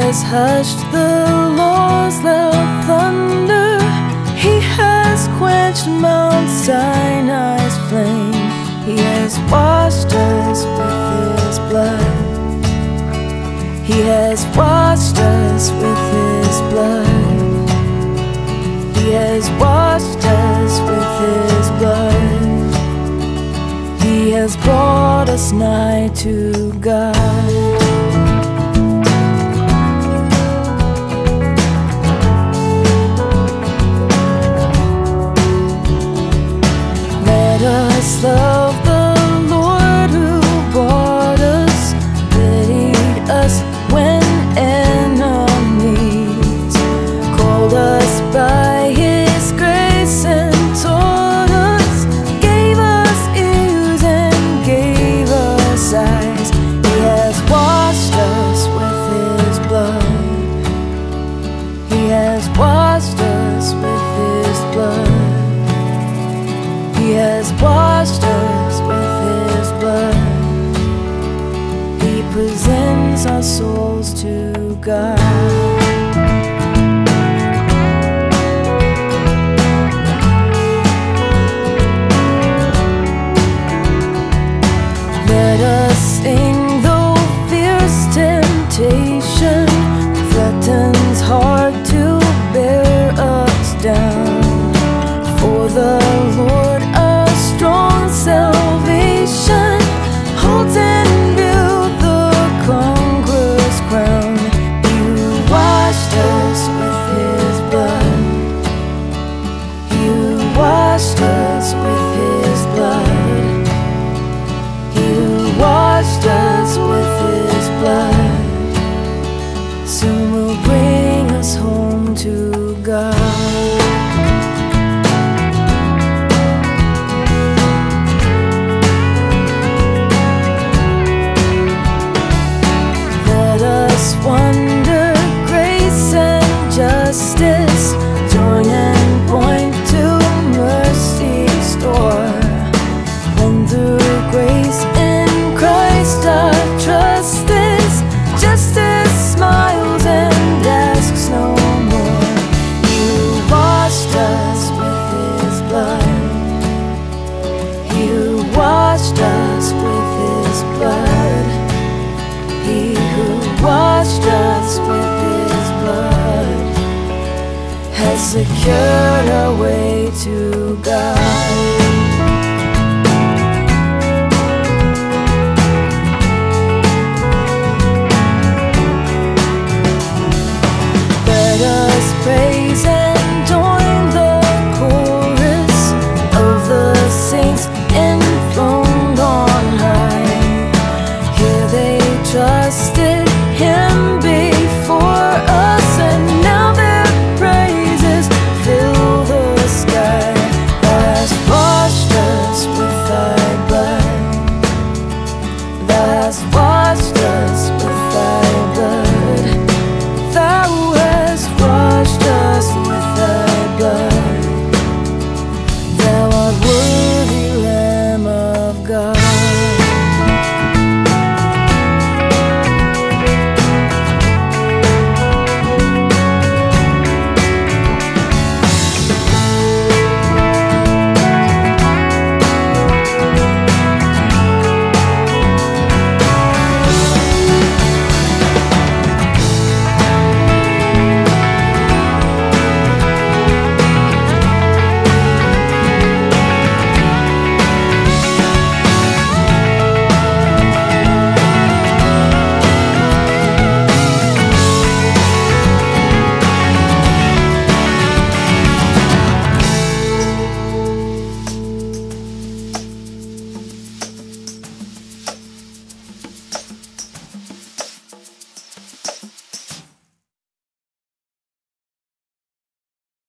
has hushed the law's loud thunder. He has quenched Mount Sinai's flame. He has washed us with His blood. He has washed us with His blood. He has washed us with His blood. He has brought us nigh to God. Let us love the Lord who bought us, pitied us when enemies, called us by His grace and taught us, gave us ears and gave us eyes. He has washed us with His blood. He has washed us with His blood. He has washed us with His blood. He presents our souls to God. Let us sing though fierce temptation threatens hard to bear us down. For the Lord a strong salvation holds in view the conqueror's crown. You washed us with His blood. You washed us with His blood. You washed us with His blood. Soon will bring us home to God. Wonder, grace and justice join and point to mercy's door. When through grace in Christ our trust is, justice smiles and asks no more. You washed us with His blood. You washed us with His blood. He who washed us with His blood has secured our way to God.